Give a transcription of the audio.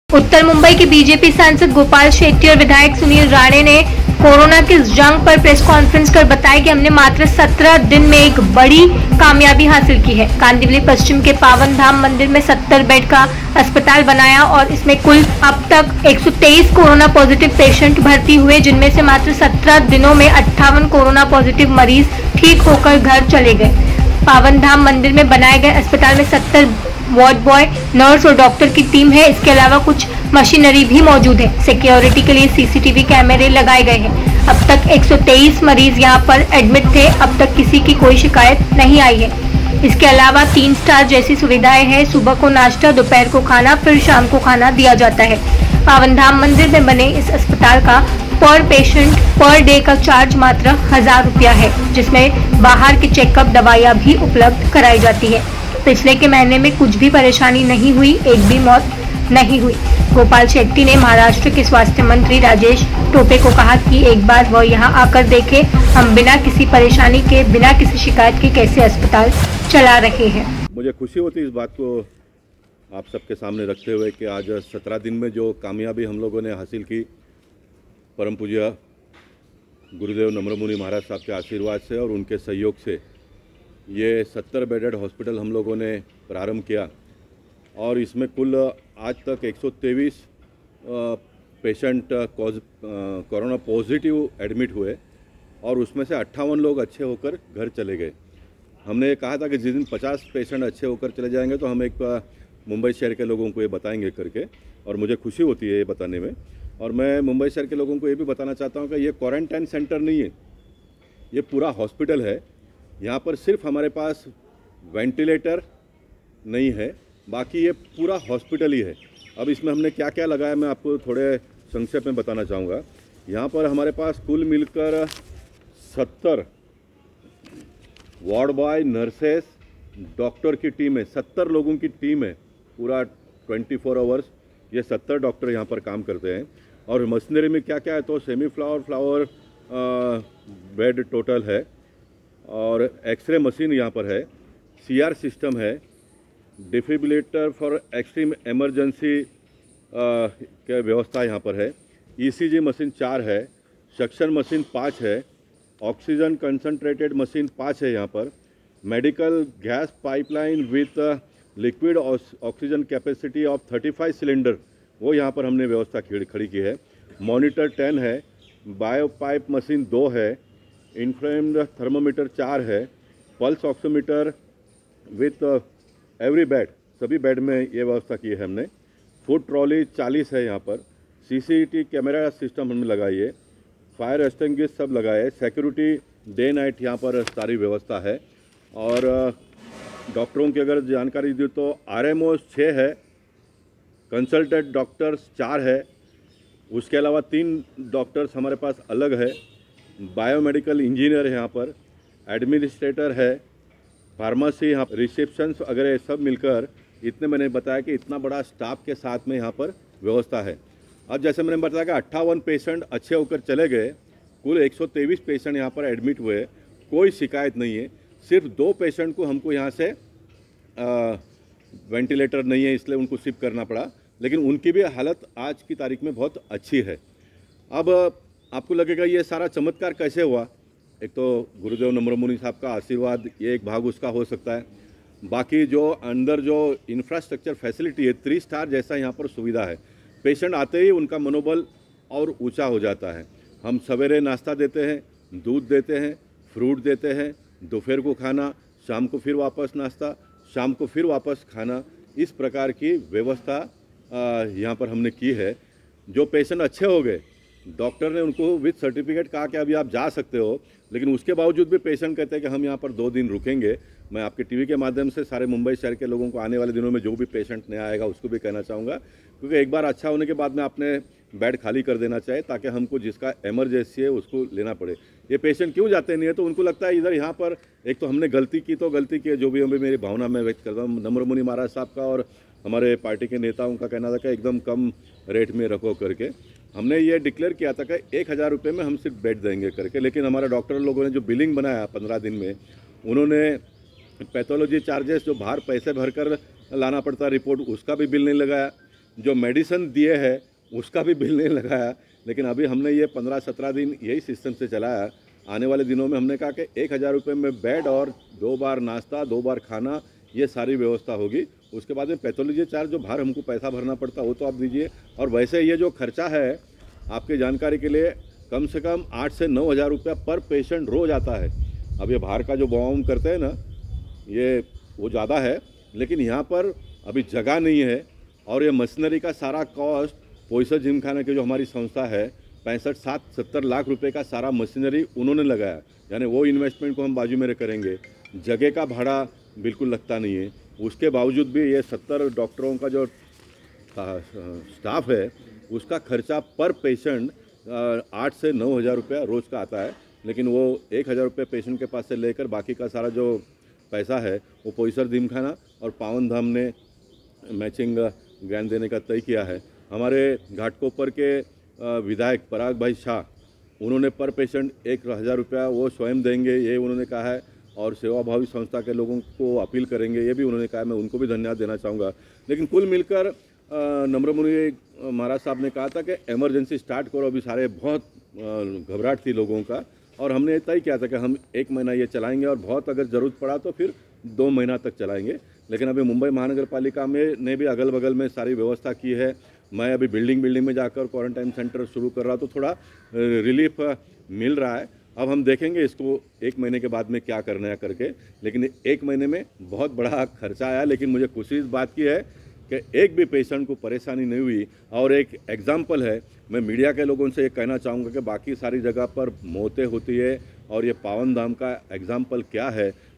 उत्तर मुंबई के बीजेपी सांसद गोपाल शेट्टी और विधायक सुनील राणे ने कोरोना की जंग पर प्रेस कॉन्फ्रेंस कर बताया कि हमने मात्र 17 दिन में एक बड़ी कामयाबी हासिल की है। कांदिवली पश्चिम के पावन धाम मंदिर में 70 बेड का अस्पताल बनाया और इसमें कुल अब तक 123 कोरोना पॉजिटिव पेशेंट भर्ती हुए, जिनमें से मात्र 17 दिनों में 58 कोरोना पॉजिटिव मरीज ठीक होकर घर चले गए। पावन धाम मंदिर में बनाए गए अस्पताल में 70 वार्ड बॉय, नर्स और डॉक्टर की टीम है। इसके अलावा कुछ मशीनरी भी मौजूद है। सिक्योरिटी के लिए सीसीटीवी कैमरे लगाए गए हैं। अब तक 123 मरीज यहां पर एडमिट थे। अब तक किसी की कोई शिकायत नहीं आई है। इसके अलावा 3 स्टार जैसी सुविधाएं हैं। सुबह को नाश्ता, दोपहर को खाना, फिर शाम को खाना दिया जाता है। पावन धाम मंदिर में बने इस अस्पताल का पर पेशेंट पर डे का चार्ज मात्र 1000 रुपया है, जिसमें बाहर के चेकअप, दवाइयाँ भी उपलब्ध कराई जाती है। पिछले के महीने में कुछ भी परेशानी नहीं हुई, एक भी मौत नहीं हुई। गोपाल शेट्टी ने महाराष्ट्र के स्वास्थ्य मंत्री राजेश टोपे को कहा कि एक बार वह यहां आकर देखें, हम बिना किसी परेशानी के, बिना किसी शिकायत के कैसे अस्पताल चला रहे हैं। मुझे खुशी होती है इस बात को आप सबके सामने रखते हुए कि आज 17 दिन में जो कामयाबी हम लोगों ने हासिल की, परम पूज्य गुरुदेव नम्रमुनि महाराज साहब के आशीर्वाद से और उनके सहयोग से ये 70 बेडेड हॉस्पिटल हम लोगों ने प्रारंभ किया और इसमें कुल आज तक 123 पेशेंट कोरोना पॉजिटिव एडमिट हुए और उसमें से 58 लोग अच्छे होकर घर चले गए। हमने कहा था कि जिस दिन 50 पेशेंट अच्छे होकर चले जाएंगे तो हम एक मुंबई शहर के लोगों को ये बताएंगे करके, और मुझे खुशी होती है ये बताने में। और मैं मुंबई शहर के लोगों को ये भी बताना चाहता हूँ कि ये क्वारंटाइन सेंटर नहीं है, ये पूरा हॉस्पिटल है। यहाँ पर सिर्फ हमारे पास वेंटिलेटर नहीं है, बाकी ये पूरा हॉस्पिटल ही है। अब इसमें हमने क्या क्या लगाया मैं आपको थोड़े संक्षेप में बताना चाहूँगा। यहाँ पर हमारे पास कुल मिलकर 70 वार्ड बॉय, नर्सेस, डॉक्टर की टीम है। 70 लोगों की टीम है, पूरा 24 आवर्स ये 70 डॉक्टर यहाँ पर काम करते हैं। और मशीनरी में क्या क्या है तो सेमी फ्लावर बेड टोटल है और एक्सरे मशीन यहाँ पर है, सीआर सिस्टम है, डिफिब्रिलेटर फॉर एक्सट्रीम इमरजेंसी के व्यवस्था यहाँ पर है, ईसीजी मशीन 4 है, सक्शन मशीन 5 है, ऑक्सीजन कंसंट्रेटेड मशीन 5 है यहाँ पर, medical gas pipeline with liquid oxygen capacity of 35 cylinder वो यहाँ पर हमने व्यवस्था खड़ी की है, मॉनिटर 10 है, बायो पाइप मशीन 2 है, इन्फ्रारेड थर्मोमीटर 4 है, pulse oximeter with every bed, सभी बेड में ये व्यवस्था की है हमने। फूड ट्रॉली 40 है यहाँ पर, सीसीटीवी कैमरा सिस्टम हमने लगाई है, फायर एक्सटिंग्विशर सब लगाए, सिक्योरिटी डे नाइट यहाँ पर सारी व्यवस्था है। और डॉक्टरों की अगर जानकारी दी तो आरएमओ 6 है, कंसल्टेंट डॉक्टर्स 4 है, उसके अलावा 3 डॉक्टर्स हमारे पास अलग है, बायोमेडिकल इंजीनियर है यहाँ पर, एडमिनिस्ट्रेटर है, फार्मेसी यहाँ, रिसेप्शन वगैरह सब मिलकर इतने मैंने बताया कि इतना बड़ा स्टाफ के साथ में यहाँ पर व्यवस्था है। अब जैसे मैंने बताया कि 58 पेशेंट अच्छे होकर चले गए, कुल 123 पेशेंट यहाँ पर एडमिट हुए, कोई शिकायत नहीं है। सिर्फ 2 पेशेंट को हमको यहाँ से वेंटिलेटर नहीं है इसलिए उनको शिफ्ट करना पड़ा, लेकिन उनकी भी हालत आज की तारीख में बहुत अच्छी है। अब आपको लगेगा ये सारा चमत्कार कैसे हुआ, एक तो गुरुदेव नम्रमुनि साहब का आशीर्वाद, ये एक भाग उसका हो सकता है। बाकी जो अंदर जो इंफ्रास्ट्रक्चर फैसिलिटी है, 3 स्टार जैसा यहाँ पर सुविधा है। पेशेंट आते ही उनका मनोबल और ऊंचा हो जाता है। हम सवेरे नाश्ता देते हैं, दूध देते हैं, फ्रूट देते हैं, दोपहर को खाना, शाम को फिर वापस नाश्ता, शाम को फिर वापस खाना, इस प्रकार की व्यवस्था यहाँ पर हमने की है। जो पेशेंट अच्छे हो गए, डॉक्टर ने उनको विद सर्टिफिकेट कहा कि अभी आप जा सकते हो, लेकिन उसके बावजूद भी पेशेंट कहते हैं कि हम यहाँ पर 2 दिन रुकेंगे। मैं आपके टीवी के माध्यम से सारे मुंबई शहर के लोगों को आने वाले दिनों में जो भी पेशेंट नया आएगा उसको भी कहना चाहूँगा, क्योंकि एक बार अच्छा होने के बाद में आपने बेड खाली कर देना चाहिए ताकि हमको जिसका इमरजेंसी है उसको लेना पड़े। ये पेशेंट क्यों जाते नहीं है तो उनको लगता है इधर यहाँ पर एक तो हमने गलती की है, जो भी मेरी भावना में व्यक्त करता हूँ। नम्रमुनि महाराज साहब का और हमारे पार्टी के नेताओं का कहना था कि एकदम कम रेट में रखो करके, हमने ये डिक्लेयर किया था कि 1000 रुपये में हम सिर्फ बेड देंगे करके, लेकिन हमारे डॉक्टर लोगों ने जो बिलिंग बनाया 15 दिन में, उन्होंने पैथोलॉजी चार्जेस जो बाहर पैसे भरकर लाना पड़ता है रिपोर्ट, उसका भी बिल नहीं लगाया। जो मेडिसिन दिए हैं उसका भी बिल नहीं लगाया। लेकिन अभी हमने ये 15-17 दिन यही सिस्टम से चलाया। आने वाले दिनों में हमने कहा कि 1000 रुपये में बेड और 2 बार नाश्ता, 2 बार खाना, ये सारी व्यवस्था होगी। उसके बाद में पैथोलॉजी चार्ज जो बाहर हमको पैसा भरना पड़ता वो तो आप दीजिए। और वैसे ये जो खर्चा है आपकी जानकारी के लिए कम से कम 8 से 9 हज़ार रुपया पर पेशेंट रोज़ आता है। अब ये बाहर का जो बॉम करते हैं ना ये वो ज़्यादा है, लेकिन यहाँ पर अभी जगह नहीं है। और ये मशीनरी का सारा कॉस्ट पोईसर जिमखाना की जो हमारी संस्था है 65-70 लाख रुपए का सारा मशीनरी उन्होंने लगाया, यानी वो इन्वेस्टमेंट को हम बाजू में करेंगे। जगह का भाड़ा बिल्कुल लगता नहीं है। उसके बावजूद भी ये 70 डॉक्टरों का जो स्टाफ है उसका खर्चा पर पेशेंट 8 से 9 हज़ार रुपया रोज़ का आता है। लेकिन वो 1000 रुपये पेशेंट के पास से लेकर बाकी का सारा जो पैसा है वो पोईसर जिमखाना और पावन धाम ने मैचिंग ग्रांट देने का तय किया है। हमारे घाटकोपर के विधायक पराग भाई शाह उन्होंने पर पेशेंट 1000 रुपया वो स्वयं देंगे, ये उन्होंने कहा है। और सेवाभावी संस्था के लोगों को अपील करेंगे, ये भी उन्होंने कहा है। मैं उनको भी धन्यवाद देना चाहूँगा। लेकिन कुल मिलकर नम्र मुनि महाराज साहब ने कहा था कि इमरजेंसी स्टार्ट करो। अभी सारे बहुत घबराहट थी लोगों का, और हमने तय किया था कि हम 1 महीना ये चलाएंगे और बहुत अगर ज़रूरत पड़ा तो फिर 2 महीना तक चलाएंगे। लेकिन अभी मुंबई महानगर पालिका में ने भी अगल बगल में सारी व्यवस्था की है। मैं अभी बिल्डिंग में जाकर क्वारंटाइन सेंटर शुरू कर रहा तो थोड़ा रिलीफ मिल रहा है। अब हम देखेंगे इसको 1 महीने के बाद में क्या करना है करके। लेकिन 1 महीने में बहुत बड़ा खर्चा आया, लेकिन मुझे खुशी इस बात की है कि एक भी पेशेंट को परेशानी नहीं हुई। और एक एग्जाम्पल है, मैं मीडिया के लोगों से ये कहना चाहूँगा कि बाकी सारी जगह पर मौतें होती है और ये पावन धाम का एग्जाम्पल क्या है